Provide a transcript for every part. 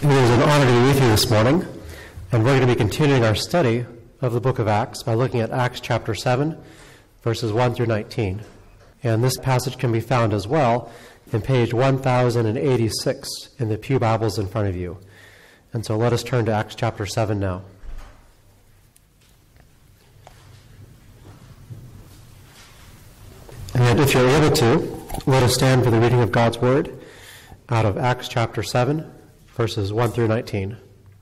It is an honor to be with you this morning, and we're going to be continuing our study of the book of Acts by looking at Acts chapter 7, verses 1 through 19. And this passage can be found as well in page 1086 in the Pew Bibles in front of you. And so let us turn to Acts chapter 7 now. And if you're able to, let us stand for the reading of God's Word out of Acts chapter 7, verses 1 through 19.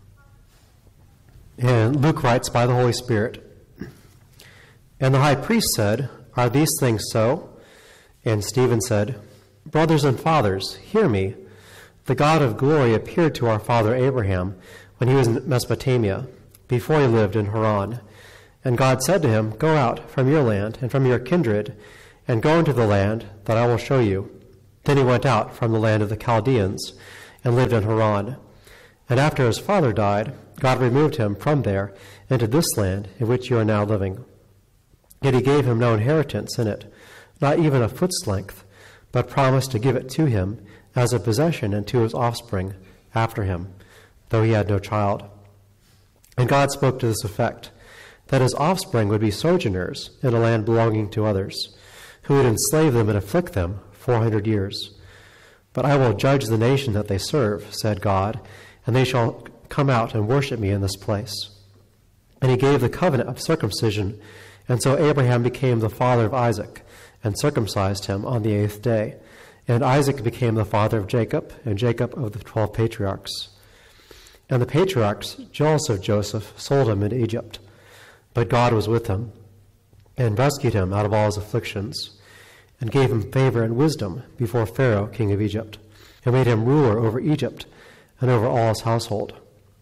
And Luke writes by the Holy Spirit, "And the high priest said, 'Are these things so?' And Stephen said, 'Brothers and fathers, hear me. The God of glory appeared to our father Abraham when he was in Mesopotamia, before he lived in Haran. And God said to him, Go out from your land and from your kindred, and go into the land that I will show you. Then he went out from the land of the Chaldeans and lived in Haran. And after his father died, God removed him from there into this land in which you are now living. Yet he gave him no inheritance in it, not even a foot's length, but promised to give it to him as a possession and to his offspring after him, though he had no child. And God spoke to this effect, that his offspring would be sojourners in a land belonging to others, who would enslave them and afflict them 400 years. But I will judge the nation that they serve, said God, and they shall come out and worship me in this place. And he gave the covenant of circumcision, and so Abraham became the father of Isaac, and circumcised him on the 8th day. And Isaac became the father of Jacob, and Jacob of the 12 patriarchs. And the patriarchs, jealous of Joseph, sold him into Egypt. But God was with him, and rescued him out of all his afflictions, and gave him favor and wisdom before Pharaoh, king of Egypt, and made him ruler over Egypt and over all his household.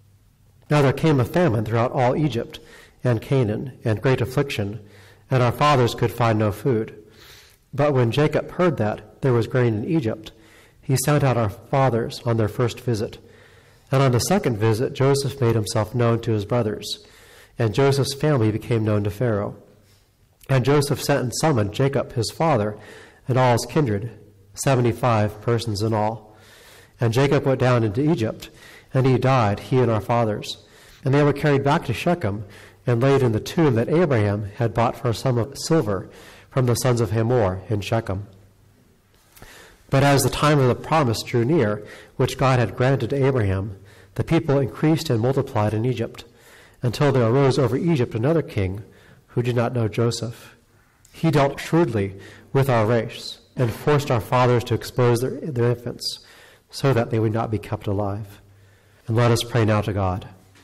Now there came a famine throughout all Egypt and Canaan, and great affliction, and our fathers could find no food. But when Jacob heard that there was grain in Egypt, he sent out our fathers on their first visit. And on the second visit Joseph made himself known to his brothers, and Joseph's family became known to Pharaoh. And Joseph sent and summoned Jacob his father and all his kindred, 75 persons in all. And Jacob went down into Egypt, and he died, he and our fathers. And they were carried back to Shechem, and laid in the tomb that Abraham had bought for a sum of silver from the sons of Hamor in Shechem. But as the time of the promise drew near, which God had granted to Abraham, the people increased and multiplied in Egypt, until there arose over Egypt another king, who did not know Joseph. He dealt shrewdly with our race, and forced our fathers to expose their infants, so that they would not be kept alive. And let us pray now to God.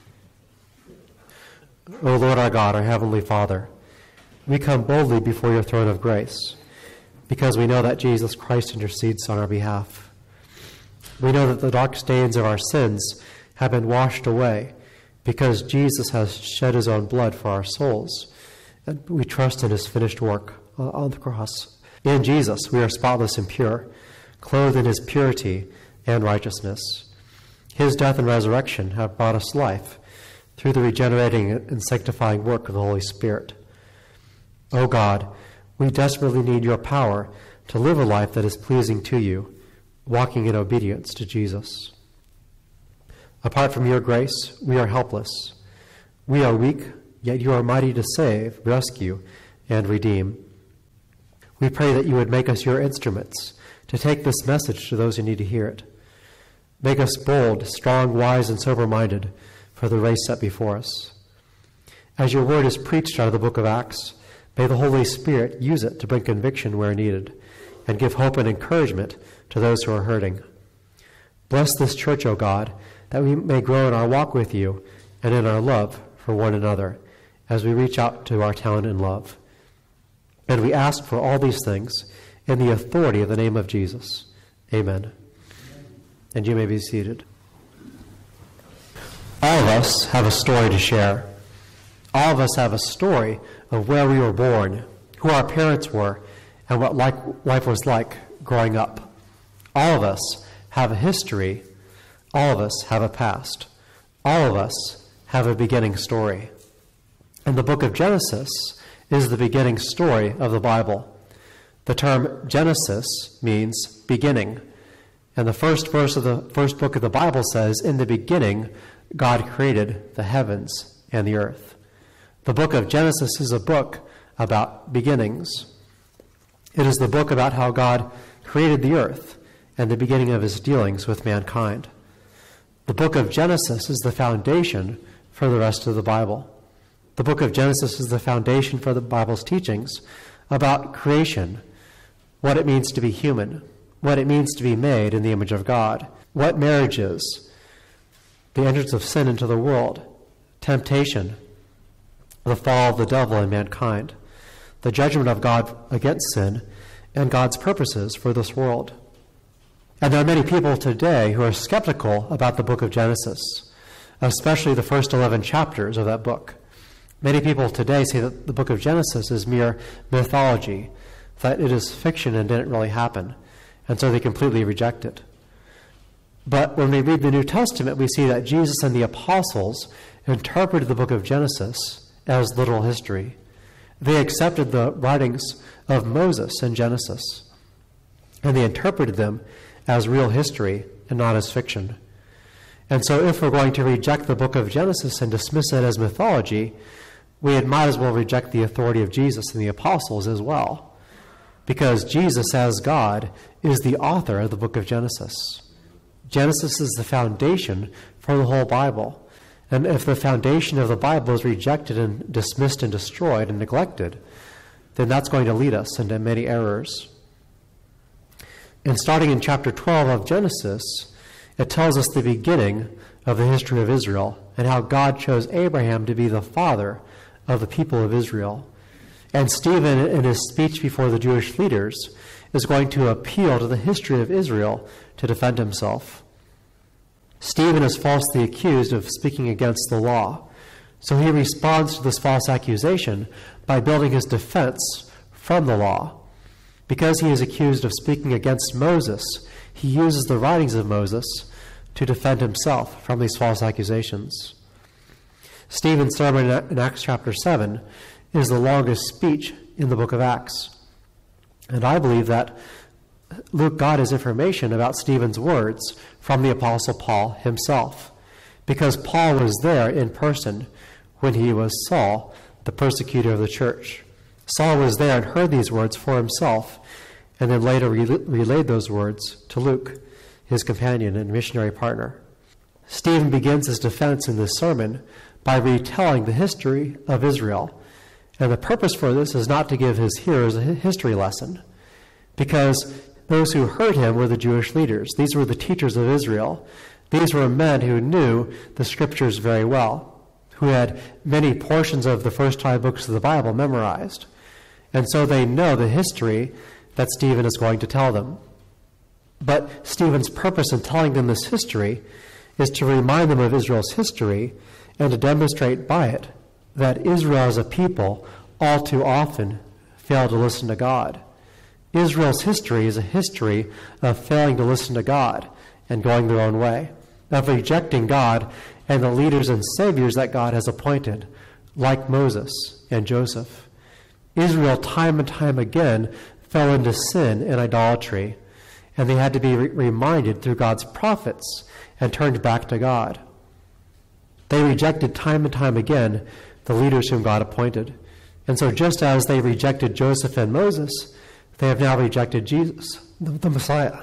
O Lord our God, our heavenly Father, we come boldly before your throne of grace, because we know that Jesus Christ intercedes on our behalf. We know that the dark stains of our sins have been washed away, because Jesus has shed his own blood for our souls, and we trust in his finished work on the cross. In Jesus, we are spotless and pure, clothed in his purity and righteousness. His death and resurrection have brought us life through the regenerating and sanctifying work of the Holy Spirit. O God, we desperately need your power to live a life that is pleasing to you, walking in obedience to Jesus. Apart from your grace, we are helpless. We are weak, yet you are mighty to save, rescue, and redeem. We pray that you would make us your instruments to take this message to those who need to hear it. Make us bold, strong, wise, and sober-minded for the race set before us. As your word is preached out of the book of Acts, may the Holy Spirit use it to bring conviction where needed and give hope and encouragement to those who are hurting. Bless this church, O God, that we may grow in our walk with you and in our love for one another, as we reach out to our town in love. And we ask for all these things in the authority of the name of Jesus. Amen. And you may be seated. All of us have a story to share. All of us have a story of where we were born, who our parents were, and what life was like growing up. All of us have a history. All of us have a past. All of us have a beginning story. And the book of Genesis is the beginning story of the Bible. The term Genesis means beginning, And the first verse of the first book of the Bible says, "In the beginning, God created the heavens and the earth." The book of Genesis is a book about beginnings. It is the book about how God created the earth and the beginning of his dealings with mankind. The book of Genesis is the foundation for the rest of the Bible. The book of Genesis is the foundation for the Bible's teachings about creation, what it means to be human, what it means to be made in the image of God, what marriage is, the entrance of sin into the world, temptation, the fall of the devil and mankind, the judgment of God against sin, and God's purposes for this world. And there are many people today who are skeptical about the book of Genesis, especially the first 11 chapters of that book. Many people today say that the book of Genesis is mere mythology, that it is fiction and didn't really happen, and so they completely reject it. But when we read the New Testament, we see that Jesus and the apostles interpreted the book of Genesis as literal history. They accepted the writings of Moses in Genesis, and they interpreted them as real history and not as fiction. And so if we're going to reject the book of Genesis and dismiss it as mythology, we might as well reject the authority of Jesus and the apostles as well, because Jesus, as God, is the author of the book of Genesis. Genesis is the foundation for the whole Bible. And if the foundation of the Bible is rejected and dismissed and destroyed and neglected, then that's going to lead us into many errors. And starting in chapter 12 of Genesis, it tells us the beginning of the history of Israel and how God chose Abraham to be the father of the people of Israel. And Stephen, in his speech before the Jewish leaders, is going to appeal to the history of Israel to defend himself. Stephen is falsely accused of speaking against the law, so he responds to this false accusation by building his defense from the law. Because he is accused of speaking against Moses, he uses the writings of Moses to defend himself from these false accusations. Stephen's sermon in Acts chapter 7 is the longest speech in the book of Acts. And I believe that Luke got his information about Stephen's words from the Apostle Paul himself, because Paul was there in person when he was Saul, the persecutor of the church. Saul was there and heard these words for himself, and then later relayed those words to Luke, his companion and missionary partner. Stephen begins his defense in this sermon by retelling the history of Israel. And the purpose for this is not to give his hearers a history lesson, because those who heard him were the Jewish leaders. These were the teachers of Israel. These were men who knew the scriptures very well, who had many portions of the first 5 books of the Bible memorized. And so they know the history that Stephen is going to tell them. But Stephen's purpose in telling them this history is to remind them of Israel's history and to demonstrate by it that Israel as a people all too often fail to listen to God. Israel's history is a history of failing to listen to God and going their own way, of rejecting God and the leaders and saviors that God has appointed, like Moses and Joseph. Israel time and time again fell into sin and idolatry, and they had to be reminded through God's prophets and turned back to God. They rejected time and time again the leaders whom God appointed. And so just as they rejected Joseph and Moses, they have now rejected Jesus, the Messiah.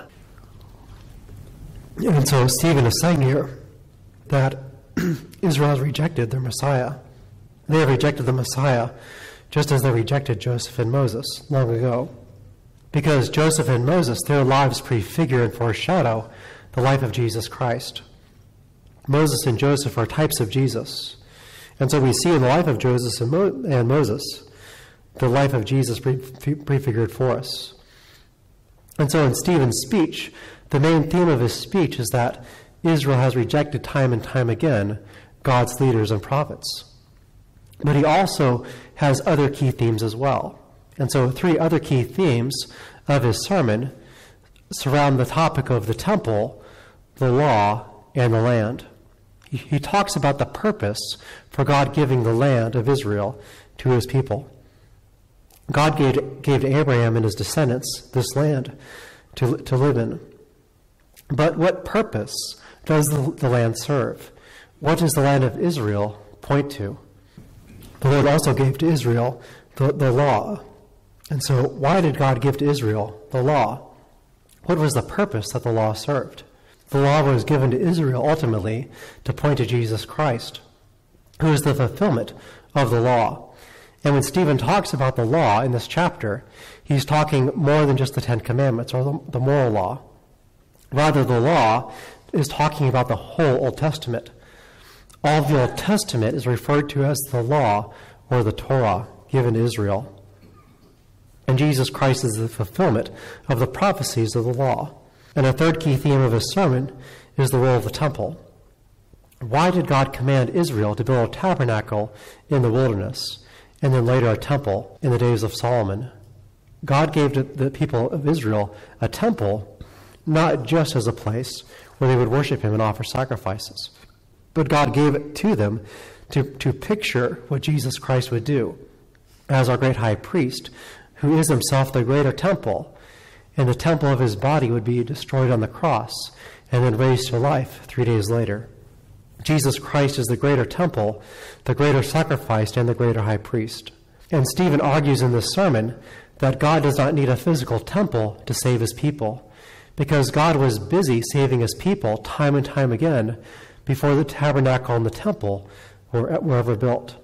And so Stephen is saying here that Israel has rejected their Messiah. They have rejected the Messiah just as they rejected Joseph and Moses long ago. Because Joseph and Moses, their lives prefigure and foreshadow the life of Jesus Christ. Moses and Joseph are types of Jesus. And so we see in the life of Joseph and Moses the life of Jesus prefigured for us. And so in Stephen's speech, the main theme of his speech is that Israel has rejected time and time again God's leaders and prophets. But he also has other key themes as well. And so 3 other key themes of his sermon surround the topic of the temple, the law, and the land. He talks about the purpose for God giving the land of Israel to his people. God gave to Abraham and his descendants this land to live in. But what purpose does the land serve? What does the land of Israel point to? The Lord also gave to Israel the law. And so why did God give to Israel the law? What was the purpose that the law served? The law was given to Israel ultimately to point to Jesus Christ, who is the fulfillment of the law. And when Stephen talks about the law in this chapter, he's talking more than just the Ten Commandments or the moral law. Rather, the law is talking about the whole Old Testament. All of the Old Testament is referred to as the law or the Torah given to Israel. And Jesus Christ is the fulfillment of the prophecies of the law. And a third key theme of his sermon is the role of the temple. Why did God command Israel to build a tabernacle in the wilderness and then later a temple in the days of Solomon? God gave to the people of Israel a temple not just as a place where they would worship him and offer sacrifices, but God gave it to them to picture what Jesus Christ would do as our great high priest, who is himself the greater temple, and the temple of his body would be destroyed on the cross and then raised to life 3 days later. Jesus Christ is the greater temple, the greater sacrifice, and the greater high priest. And Stephen argues in this sermon that God does not need a physical temple to save his people, because God was busy saving his people time and time again before the tabernacle and the temple were ever built.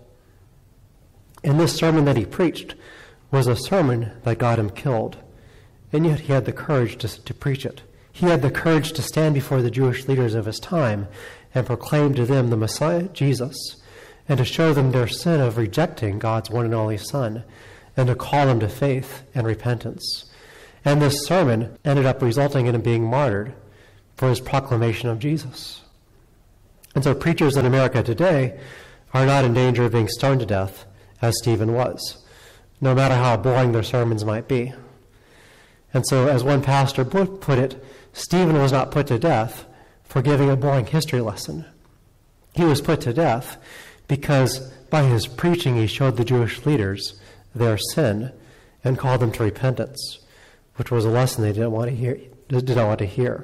And this sermon that he preached was a sermon that got him killed, and yet he had the courage to preach it. He had the courage to stand before the Jewish leaders of his time and proclaim to them the Messiah, Jesus, and to show them their sin of rejecting God's one and only Son, and to call them to faith and repentance. And this sermon ended up resulting in him being martyred for his proclamation of Jesus. And so preachers in America today are not in danger of being stoned to death, as Stephen was, no matter how boring their sermons might be. And so, as one pastor put it, Stephen was not put to death for giving a boring history lesson. He was put to death because by his preaching he showed the Jewish leaders their sin and called them to repentance, which was a lesson they did not want to hear.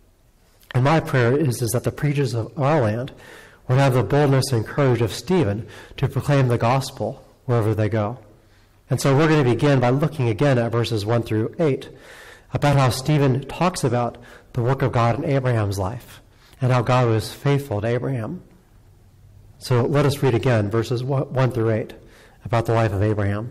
And my prayer is that the preachers of our land would have the boldness and courage of Stephen to proclaim the gospel wherever they go. And so we're going to begin by looking again at verses 1 through 8 about how Stephen talks about the work of God in Abraham's life and how God was faithful to Abraham. So let us read again verses 1 through 8 about the life of Abraham.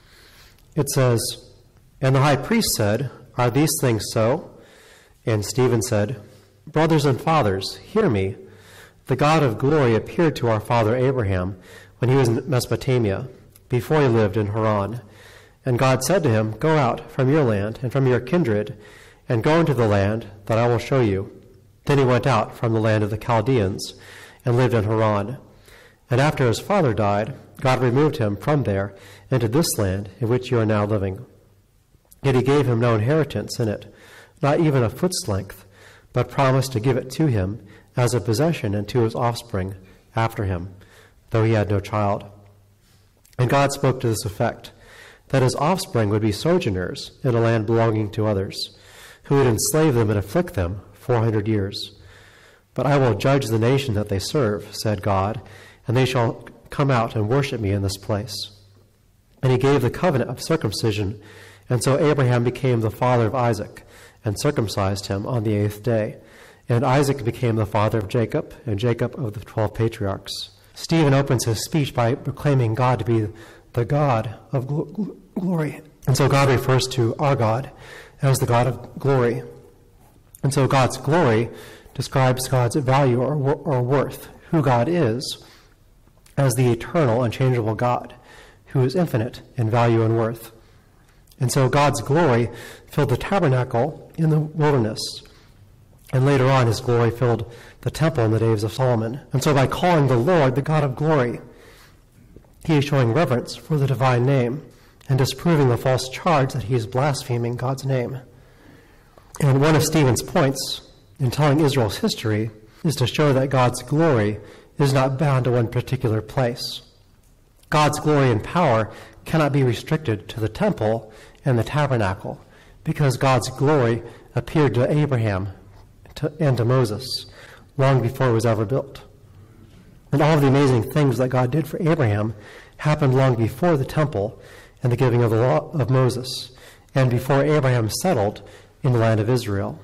It says, "And the high priest said, 'Are these things so?' And Stephen said, 'Brothers and fathers, hear me. The God of glory appeared to our father Abraham when he was in Mesopotamia, before he lived in Haran. And God said to him, Go out from your land and from your kindred, and go into the land that I will show you. Then he went out from the land of the Chaldeans and lived in Haran. And after his father died, God removed him from there into this land in which you are now living. Yet he gave him no inheritance in it, not even a foot's length, but promised to give it to him as a possession and to his offspring after him, though he had no child. And God spoke to this effect, that his offspring would be sojourners in a land belonging to others, who would enslave them and afflict them 400 years. But I will judge the nation that they serve, said God, and they shall come out and worship me in this place. And he gave the covenant of circumcision, and so Abraham became the father of Isaac, and circumcised him on the 8th day. And Isaac became the father of Jacob, and Jacob of the 12 patriarchs. Stephen opens his speech by proclaiming God to be the God of glory. And so God refers to our God as the God of glory. And so God's glory describes God's value or worth, who God is, as the eternal, unchangeable God, who is infinite in value and worth. And so God's glory filled the tabernacle in the wilderness. And later on, his glory filled the temple in the days of Solomon. And so by calling the Lord the God of glory, he is showing reverence for the divine name and disproving the false charge that he is blaspheming God's name. And one of Stephen's points in telling Israel's history is to show that God's glory is not bound to one particular place. God's glory and power cannot be restricted to the temple and the tabernacle, because God's glory appeared to Abraham, and to Moses, long before it was ever built. And all of the amazing things that God did for Abraham happened long before the temple and the giving of the law of Moses, and before Abraham settled in the land of Israel.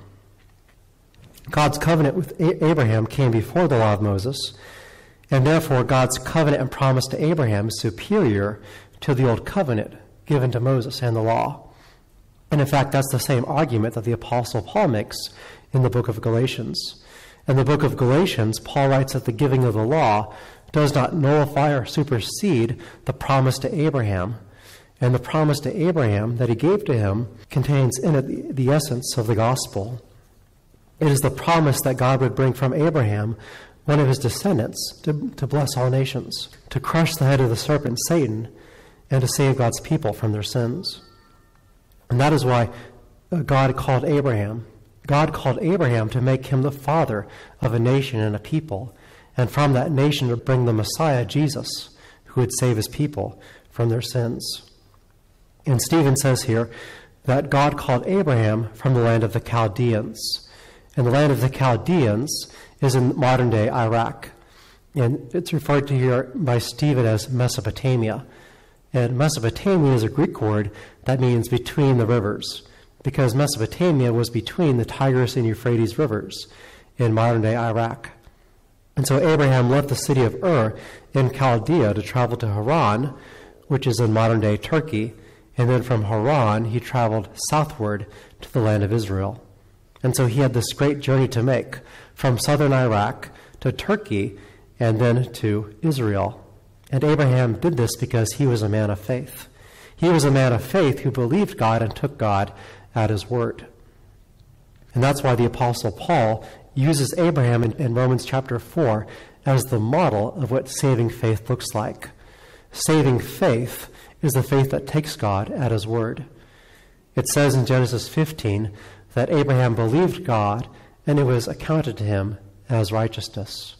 God's covenant with Abraham came before the law of Moses, and therefore God's covenant and promise to Abraham is superior to the old covenant given to Moses and the law. And in fact, that's the same argument that the Apostle Paul makes in the book of Galatians. In the book of Galatians, Paul writes that the giving of the law does not nullify or supersede the promise to Abraham. And the promise to Abraham that he gave to him contains in it the essence of the gospel. It is the promise that God would bring from Abraham one of his descendants to bless all nations, to crush the head of the serpent, Satan, and to save God's people from their sins. And that is why God called Abraham. God called Abraham to make him the father of a nation and a people, and from that nation to bring the Messiah, Jesus, who would save his people from their sins. And Stephen says here that God called Abraham from the land of the Chaldeans. And the land of the Chaldeans is in modern-day Iraq. And it's referred to here by Stephen as Mesopotamia. And Mesopotamia is a Greek word that means between the rivers, because Mesopotamia was between the Tigris and Euphrates rivers in modern-day Iraq. And so Abraham left the city of Ur in Chaldea to travel to Haran, which is in modern-day Turkey, and then from Haran he traveled southward to the land of Israel. And so he had this great journey to make from southern Iraq to Turkey and then to Israel. And Abraham did this because he was a man of faith. He was a man of faith who believed God and took God at his word. And that's why the Apostle Paul uses Abraham in Romans chapter 4 as the model of what saving faith looks like. Saving faith is the faith that takes God at his word. It says in Genesis 15 that Abraham believed God and it was accounted to him as righteousness.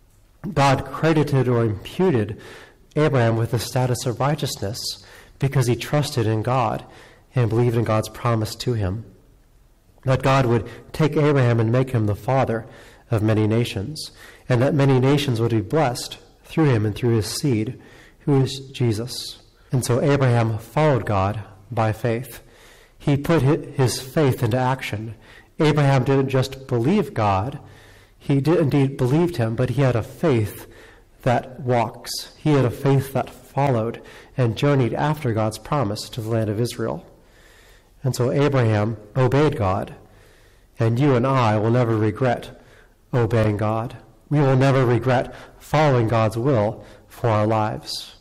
God credited or imputed Abraham with the status of righteousness because he trusted in God and believed in God's promise to him, that God would take Abraham and make him the father of many nations, and that many nations would be blessed through him and through his seed, who is Jesus. And so Abraham followed God by faith. He put his faith into action. Abraham didn't just believe God. He did indeed believed him, but he had a faith that walks. He had a faith that followed and journeyed after God's promise to the land of Israel. And so Abraham obeyed God. And you and I will never regret obeying God. We will never regret following God's will for our lives.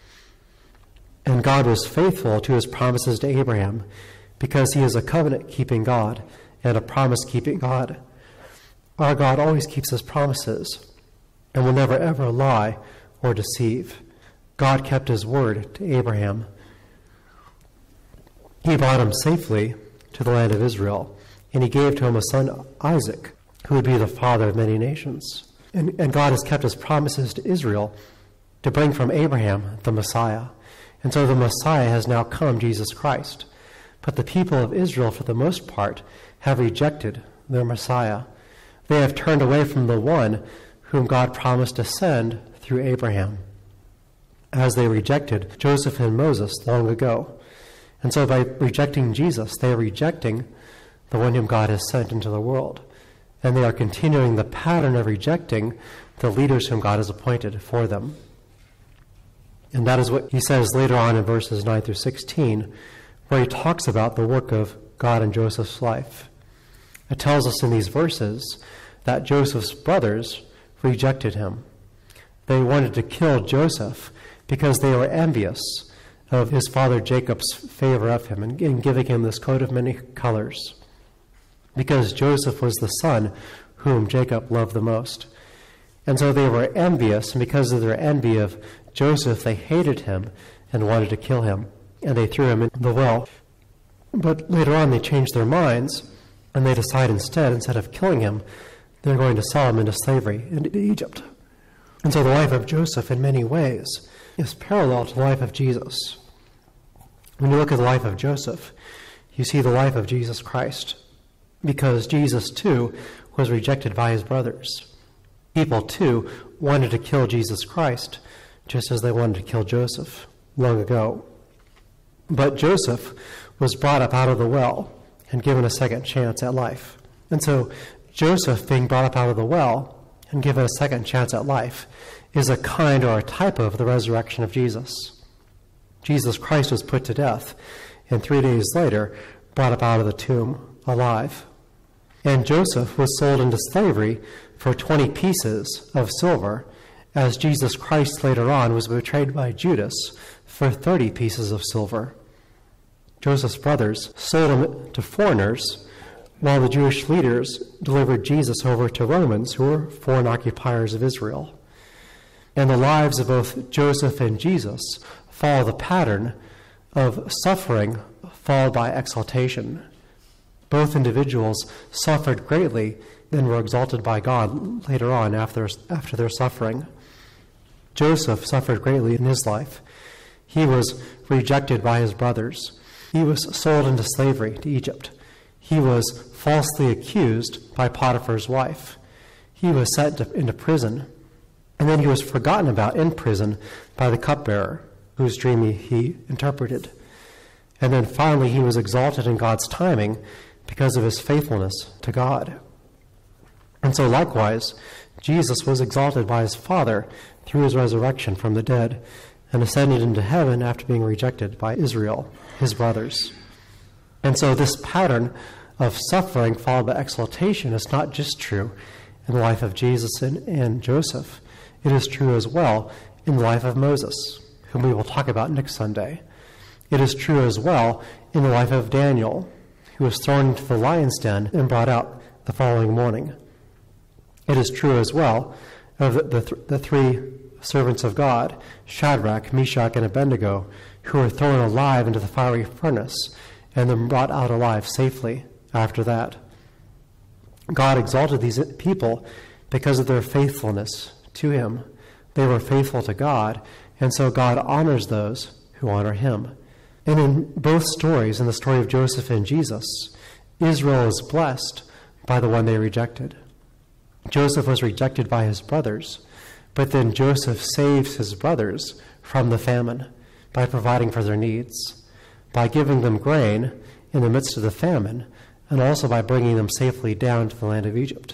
And God was faithful to his promises to Abraham because he is a covenant-keeping God and a promise-keeping God. Our God always keeps his promises and will never ever lie or deceive. God kept his word to Abraham. He brought him safely to the land of Israel, and he gave to him a son, Isaac, who would be the father of many nations. And God has kept his promises to Israel to bring from Abraham the Messiah. And so the Messiah has now come, Jesus Christ. But the people of Israel, for the most part, have rejected their Messiah. They have turned away from the one whom God promised to send through Abraham, as they rejected Joseph and Moses long ago. And so by rejecting Jesus, they are rejecting the one whom God has sent into the world. And they are continuing the pattern of rejecting the leaders whom God has appointed for them. And that is what he says later on in verses 9 through 16, where he talks about the work of God in Joseph's life. It tells us in these verses that Joseph's brothers rejected him. They wanted to kill Joseph because they were envious of his father Jacob's favor of him and giving him this coat of many colors, because Joseph was the son whom Jacob loved the most. And so they were envious, and because of their envy of Joseph, they hated him and wanted to kill him, and they threw him in the well. But later on they changed their minds, and they decide instead of killing him, they're going to sell him into slavery into Egypt. And so the life of Joseph in many ways is parallel to the life of Jesus. When you look at the life of Joseph, you see the life of Jesus Christ, because Jesus too was rejected by his brothers. People, too, wanted to kill Jesus Christ, just as they wanted to kill Joseph long ago. But Joseph was brought up out of the well and given a second chance at life. And so Joseph being brought up out of the well and given a second chance at life is a kind or a type of the resurrection of Jesus. Jesus Christ was put to death and 3 days later brought up out of the tomb alive. And Joseph was sold into slavery for 20 pieces of silver, as Jesus Christ later on was betrayed by Judas for 30 pieces of silver. Joseph's brothers sold him to foreigners, while the Jewish leaders delivered Jesus over to Romans, who were foreign occupiers of Israel. And the lives of both Joseph and Jesus follow the pattern of suffering followed by exaltation. Both individuals suffered greatly, then were exalted by God later on after their suffering. Joseph suffered greatly in his life. He was rejected by his brothers. He was sold into slavery to Egypt. He was falsely accused by Potiphar's wife. He was sent into prison. And then he was forgotten about in prison by the cupbearer, whose dream he interpreted. And then finally he was exalted in God's timing because of his faithfulness to God. And so likewise, Jesus was exalted by his Father through his resurrection from the dead and ascended into heaven after being rejected by Israel, his brothers. And so this pattern of suffering followed by exaltation is not just true in the life of Jesus and Joseph. It is true as well in the life of Moses, whom we will talk about next Sunday. It is true as well in the life of Daniel, who was thrown into the lion's den and brought out the following morning. It is true as well of the three servants of God, Shadrach, Meshach, and Abednego, who were thrown alive into the fiery furnace and then brought out alive safely after that. God exalted these people because of their faithfulness to him. They were faithful to God, and so God honors those who honor him. And in both stories, in the story of Joseph and Jesus, Israel is blessed by the one they rejected. Joseph was rejected by his brothers, but then Joseph saves his brothers from the famine by providing for their needs, by giving them grain in the midst of the famine, and also by bringing them safely down to the land of Egypt.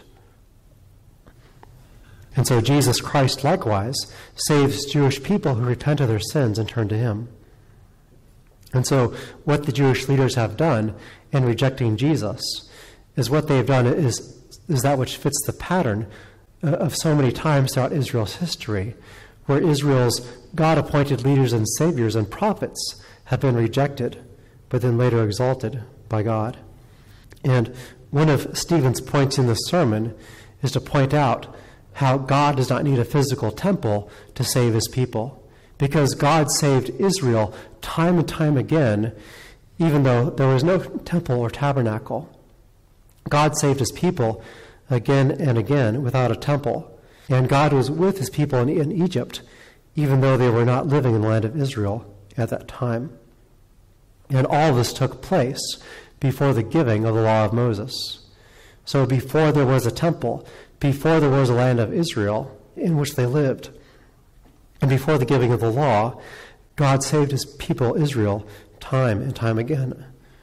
And so Jesus Christ likewise saves Jewish people who repent of their sins and turn to him. And so what the Jewish leaders have done in rejecting Jesus is what they've done is that which fits the pattern of so many times throughout Israel's history, where Israel's God-appointed leaders and saviors and prophets have been rejected, but then later exalted by God. And one of Stephen's points in the sermon is to point out how God does not need a physical temple to save his people, because God saved Israel time and time again, even though there was no temple or tabernacle. God saved his people again and again without a temple. And God was with his people in Egypt, even though they were not living in the land of Israel at that time. And all this took place before the giving of the law of Moses. So before there was a temple, before there was a land of Israel in which they lived, and before the giving of the law, God saved his people Israel time and time again.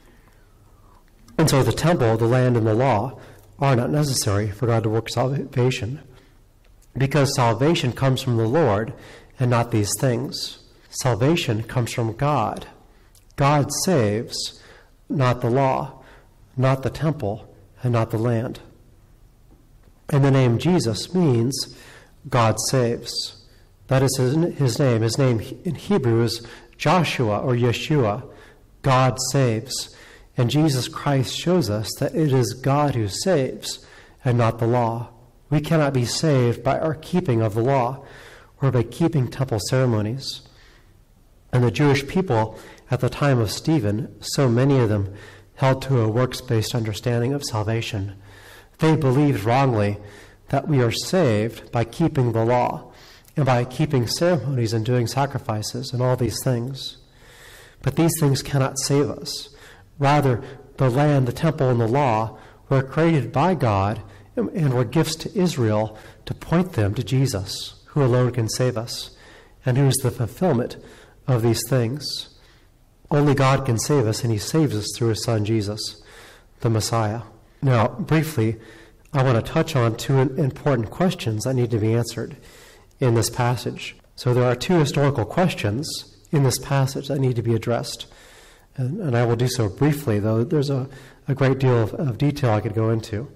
And so the temple, the land, and the law are not necessary for God to work salvation, because salvation comes from the Lord and not these things. Salvation comes from God. God saves, not the law, not the temple, and not the land. And the name Jesus means God saves. That is his name. His name in Hebrew is Joshua or Yeshua. God saves. And Jesus Christ shows us that it is God who saves and not the law. We cannot be saved by our keeping of the law or by keeping temple ceremonies. And the Jewish people at the time of Stephen, so many of them held to a works-based understanding of salvation. They believed wrongly that we are saved by keeping the law and by keeping ceremonies and doing sacrifices and all these things. But these things cannot save us. Rather, the land, the temple, and the law were created by God and were gifts to Israel to point them to Jesus, who alone can save us, and who is the fulfillment of these things. Only God can save us, and he saves us through his Son, Jesus, the Messiah. Now, briefly, I want to touch on two important questions that need to be answered in this passage. So there are two historical questions in this passage that need to be addressed. And I will do so briefly, though there's a great deal of detail I could go into.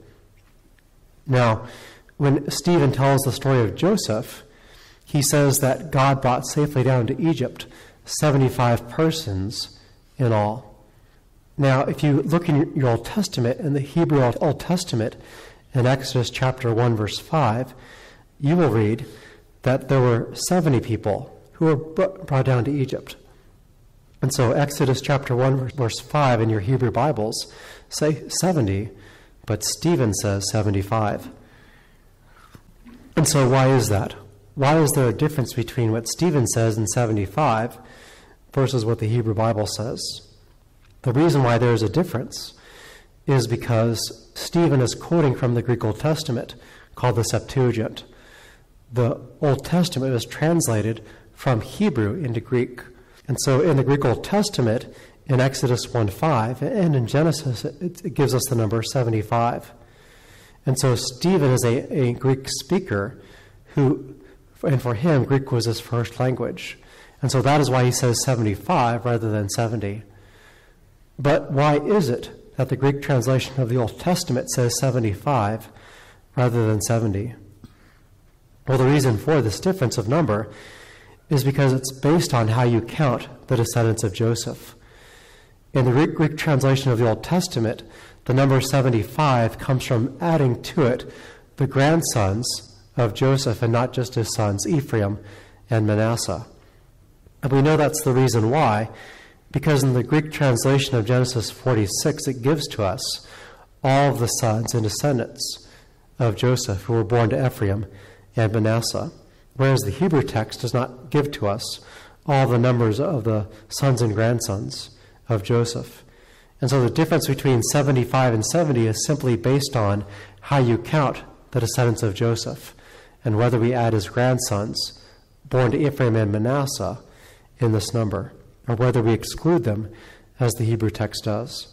Now, when Stephen tells the story of Joseph, he says that God brought safely down to Egypt 75 persons in all. Now, if you look in your Old Testament, in the Hebrew Old Testament, in Exodus chapter 1, verse 5, you will read that there were 70 people who were brought down to Egypt. And so Exodus chapter 1, verse 5 in your Hebrew Bibles say 70, but Stephen says 75. And so why is that? Why is there a difference between what Stephen says in 75 versus what the Hebrew Bible says? The reason why there is a difference is because Stephen is quoting from the Greek Old Testament called the Septuagint. The Old Testament was translated from Hebrew into Greek. And so in the Greek Old Testament, in Exodus 1:5, and in Genesis, it gives us the number 75. And so Stephen is a Greek speaker who, and for him, Greek was his first language. And so that is why he says 75 rather than 70. But why is it that the Greek translation of the Old Testament says 75 rather than 70? Well, the reason for this difference of number is because it's based on how you count the descendants of Joseph. In the Greek translation of the Old Testament, the number 75 comes from adding to it the grandsons of Joseph and not just his sons, Ephraim and Manasseh. And we know that's the reason why, because in the Greek translation of Genesis 46, it gives to us all of the sons and descendants of Joseph who were born to Ephraim and Manasseh, whereas the Hebrew text does not give to us all the numbers of the sons and grandsons of Joseph. And so the difference between 75 and 70 is simply based on how you count the descendants of Joseph and whether we add his grandsons born to Ephraim and Manasseh in this number, or whether we exclude them as the Hebrew text does.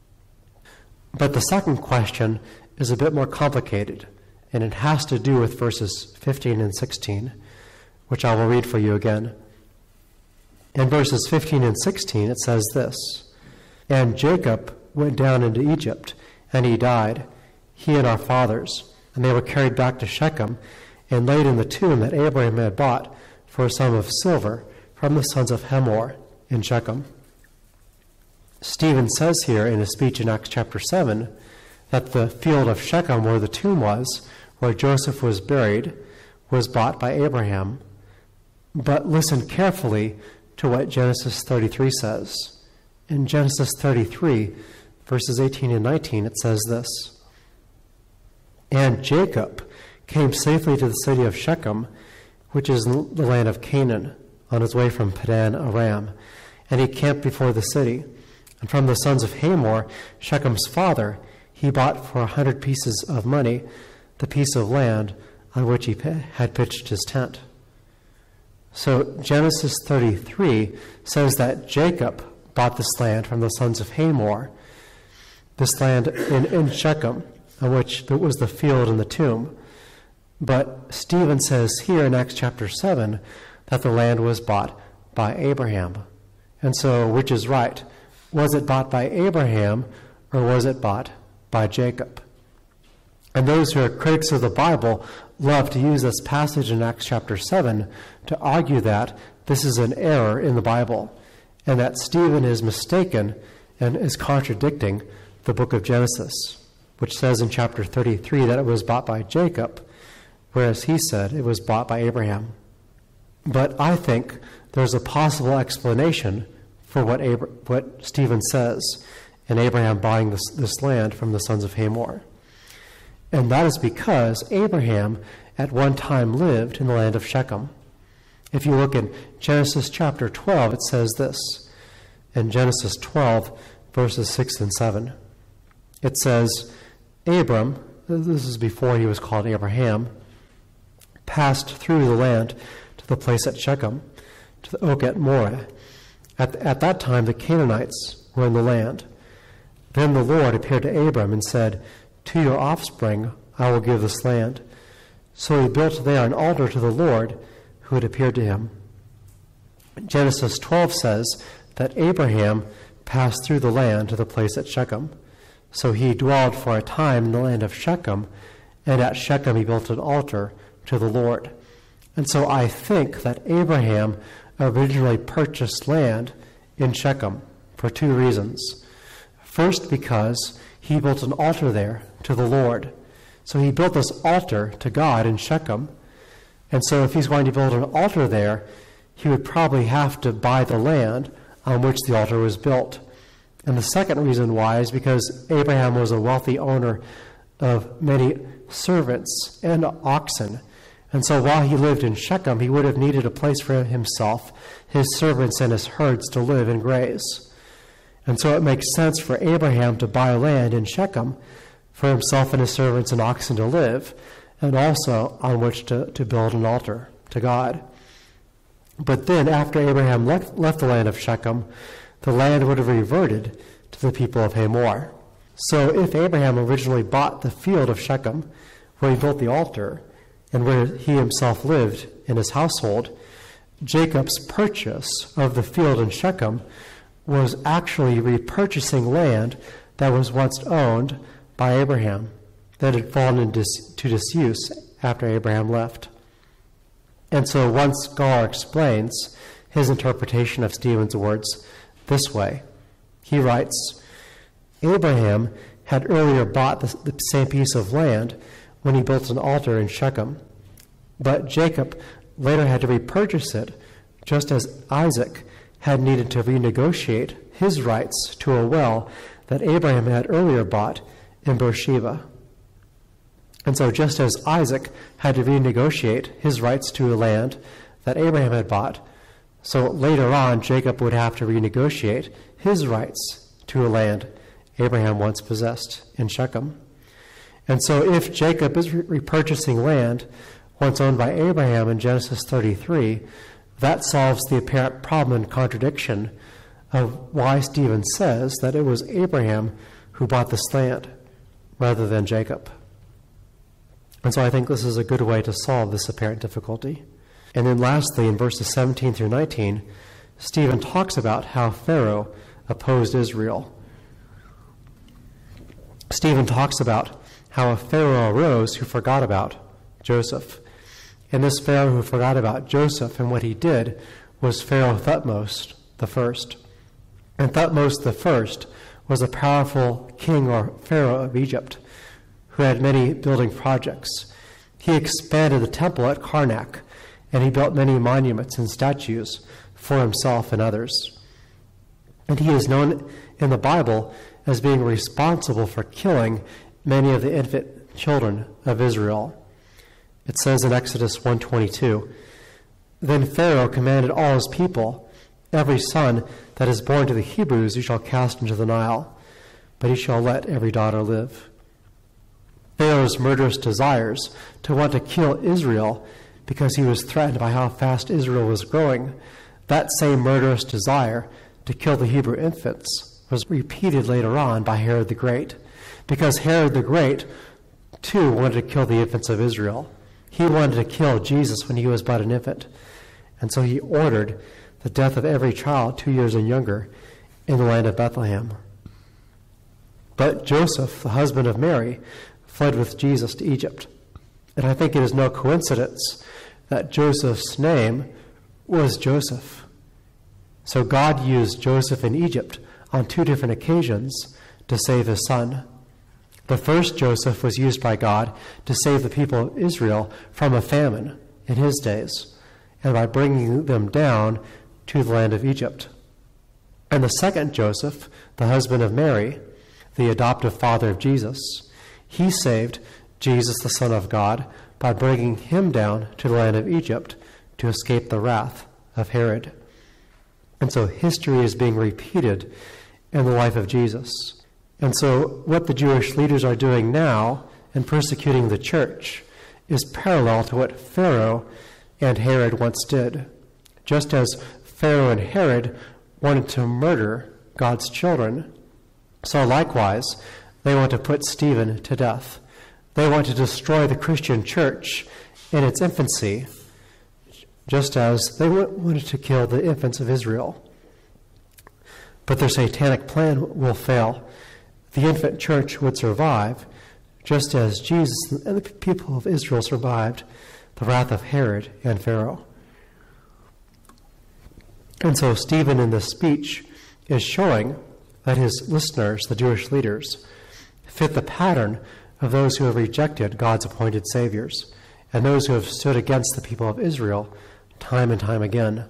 But the second question is a bit more complicated, and it has to do with verses 15 and 16, which I will read for you again. In verses 15 and 16, it says this: "And Jacob went down into Egypt, and he died, he and our fathers, and they were carried back to Shechem and laid in the tomb that Abraham had bought for a sum of silver from the sons of Hamor in Shechem." Stephen says here in his speech in Acts chapter 7 that the field of Shechem, where the tomb was, where Joseph was buried, was bought by Abraham. But listen carefully to what Genesis 33 says. In Genesis 33, verses 18 and 19, it says this: "And Jacob came safely to the city of Shechem, which is in the land of Canaan, on his way from Padan Aram, and he camped before the city. And from the sons of Hamor, Shechem's father, he bought for 100 pieces of money the piece of land on which he had pitched his tent." So Genesis 33 says that Jacob bought this land from the sons of Hamor, this land in Shechem, on which there was the field and the tomb. But Stephen says here in Acts chapter 7 that the land was bought by Abraham. And so, which is right? Was it bought by Abraham, or was it bought by Jacob? And those who are critics of the Bible love to use this passage in Acts chapter 7 to argue that this is an error in the Bible, and that Stephen is mistaken and is contradicting the book of Genesis, which says in chapter 33 that it was bought by Jacob, whereas he said it was bought by Abraham. But I think there's a possible explanation for what Stephen says in Abraham buying this land from the sons of Hamor. And that is because Abraham at one time lived in the land of Shechem. If you look in Genesis chapter 12, it says this, in Genesis 12, verses 6 and 7. It says, "Abram," this is before he was called Abraham, passed through the land to the place at Shechem, to the oak at Moreh. At that time the Canaanites were in the land. Then the Lord appeared to Abram and said, "To your offspring I will give this land." So he built there an altar to the Lord who had appeared to him. Genesis 12 says that Abraham passed through the land to the place at Shechem. So he dwelled for a time in the land of Shechem, and at Shechem he built an altar to the Lord. And so I think that Abraham originally purchased land in Shechem for two reasons. First, because he built an altar there to the Lord. So he built this altar to God in Shechem. And so if he's going to build an altar there, he would probably have to buy the land on which the altar was built. And the second reason why is because Abraham was a wealthy owner of many servants and oxen. And so while he lived in Shechem, he would have needed a place for himself, his servants, and his herds to live and graze. And so it makes sense for Abraham to buy land in Shechem for himself and his servants and oxen to live, and also on which to build an altar to God. But then, after Abraham left the land of Shechem, the land would have reverted to the people of Hamor. So if Abraham originally bought the field of Shechem, where he built the altar, and where he himself lived in his household, Jacob's purchase of the field in Shechem was actually repurchasing land that was once owned by Abraham, that had fallen into disuse after Abraham left. And so one scholar explains his interpretation of Stephen's words this way. He writes, Abraham had earlier bought the same piece of land when he built an altar in Shechem, but Jacob later had to repurchase it, just as Isaac had needed to renegotiate his rights to a well that Abraham had earlier bought in Beersheba. And so just as Isaac had to renegotiate his rights to a land that Abraham had bought, so later on Jacob would have to renegotiate his rights to a land Abraham once possessed in Shechem. And so if Jacob is repurchasing land once owned by Abraham in Genesis 33, that solves the apparent problem and contradiction of why Stephen says that it was Abraham who bought this land rather than Jacob. And so I think this is a good way to solve this apparent difficulty. And then lastly, in verses 17 through 19, Stephen talks about how Pharaoh opposed Israel. Stephen talks about how a Pharaoh arose who forgot about Joseph. And this Pharaoh who forgot about Joseph and what he did was Pharaoh Thutmose the first. And Thutmose the first was a powerful king or Pharaoh of Egypt who had many building projects. He expanded the temple at Karnak, and he built many monuments and statues for himself and others. And he is known in the Bible as being responsible for killing many of the infant children of Israel. It says in Exodus 1:22, Then Pharaoh commanded all his people, Every son that is born to the Hebrews you shall cast into the Nile, but he shall let every daughter live. Pharaoh's murderous desires to want to kill Israel because he was threatened by how fast Israel was growing, that same murderous desire to kill the Hebrew infants was repeated later on by Herod the Great, because Herod the Great, too, wanted to kill the infants of Israel. He wanted to kill Jesus when he was but an infant, and so he ordered the death of every child 2 years and younger in the land of Bethlehem. But Joseph, the husband of Mary, fled with Jesus to Egypt. And I think it is no coincidence that Joseph's name was Joseph. So God used Joseph in Egypt on 2 different occasions to save his son. The first Joseph was used by God to save the people of Israel from a famine in his days, and by bringing them down to the land of Egypt. And the second Joseph, the husband of Mary, the adoptive father of Jesus, he saved Jesus, the Son of God, by bringing him down to the land of Egypt to escape the wrath of Herod. And so history is being repeated in the life of Jesus. And so what the Jewish leaders are doing now and persecuting the church is parallel to what Pharaoh and Herod once did. Just as Pharaoh and Herod wanted to murder God's children, so likewise they want to put Stephen to death. They want to destroy the Christian church in its infancy, just as they wanted to kill the infants of Israel. But their satanic plan will fail. The infant church would survive, just as Jesus and the people of Israel survived the wrath of Herod and Pharaoh. And so Stephen in this speech is showing that his listeners, the Jewish leaders, fit the pattern of those who have rejected God's appointed saviors and those who have stood against the people of Israel time and time again.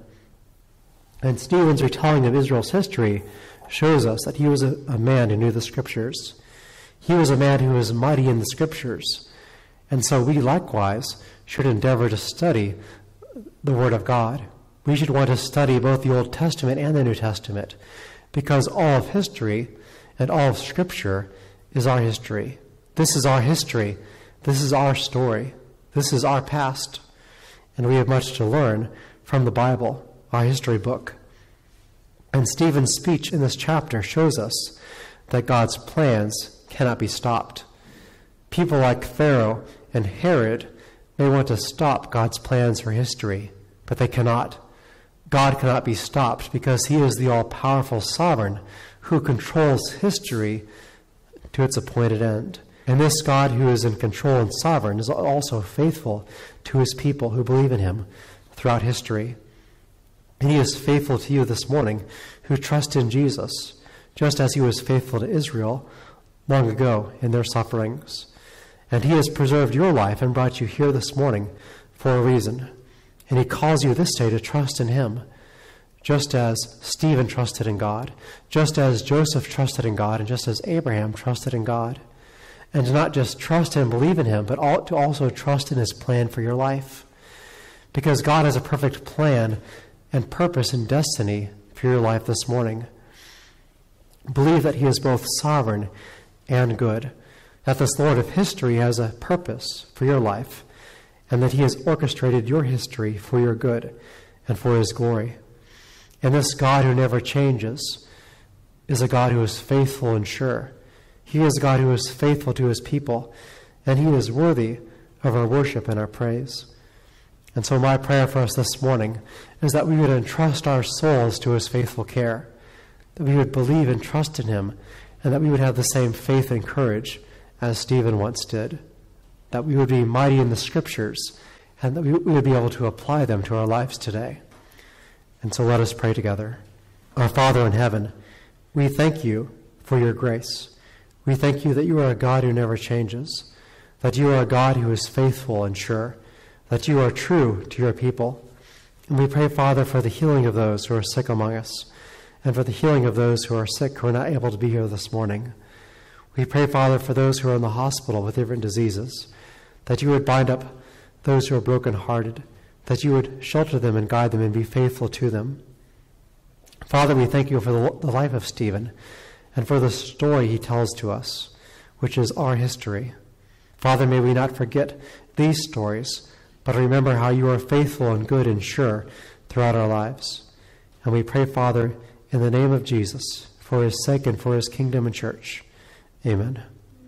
And Stephen's retelling of Israel's history shows us that he was a man who knew the Scriptures. He was a man who was mighty in the Scriptures. And so we likewise should endeavor to study the Word of God. We should want to study both the Old Testament and the New Testament, because all of history and all of Scripture is our history. This is our history. This is our story. This is our past. And we have much to learn from the Bible, our history book. And Stephen's speech in this chapter shows us that God's plans cannot be stopped. People like Pharaoh and Herod may want to stop God's plans for history, but they cannot. God cannot be stopped because he is the all-powerful sovereign who controls history to its appointed end. And this God who is in control and sovereign is also faithful to his people who believe in him throughout history. And he is faithful to you this morning who trust in Jesus, just as he was faithful to Israel long ago in their sufferings. And he has preserved your life and brought you here this morning for a reason. And he calls you this day to trust in him, just as Stephen trusted in God, just as Joseph trusted in God, and just as Abraham trusted in God. And to not just trust and believe in him, but to also trust in his plan for your life. Because God has a perfect plan and purpose and destiny for your life this morning. Believe that he is both sovereign and good, that this Lord of history has a purpose for your life, and that he has orchestrated your history for your good and for his glory. And this God who never changes is a God who is faithful and sure. He is a God who is faithful to his people, and he is worthy of our worship and our praise. And so my prayer for us this morning is that we would entrust our souls to his faithful care, that we would believe and trust in him, and that we would have the same faith and courage as Stephen once did, that we would be mighty in the Scriptures, and that we would be able to apply them to our lives today. And so let us pray together. Our Father in heaven, we thank you for your grace. We thank you that you are a God who never changes, that you are a God who is faithful and sure, that you are true to your people. And we pray, Father, for the healing of those who are sick among us, and for the healing of those who are sick who are not able to be here this morning. We pray, Father, for those who are in the hospital with different diseases, that you would bind up those who are brokenhearted, that you would shelter them and guide them and be faithful to them. Father, we thank you for the life of Stephen and for the story he tells to us, which is our history. Father, may we not forget these stories, but remember how you are faithful and good and sure throughout our lives. And we pray, Father, in the name of Jesus, for his sake and for his kingdom and church. Amen.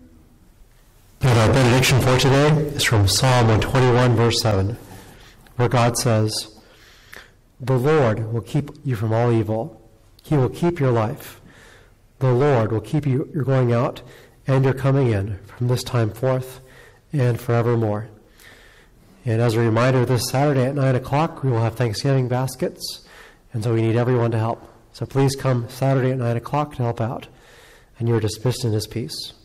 And our benediction for today is from Psalm 121, verse 7, where God says, "The Lord will keep you from all evil. He will keep your life. The Lord will keep you your going out and your coming in from this time forth and forevermore." And as a reminder, this Saturday at 9 o'clock, we will have Thanksgiving baskets, and so we need everyone to help. So please come Saturday at 9 o'clock to help out, and you're dismissed in his peace.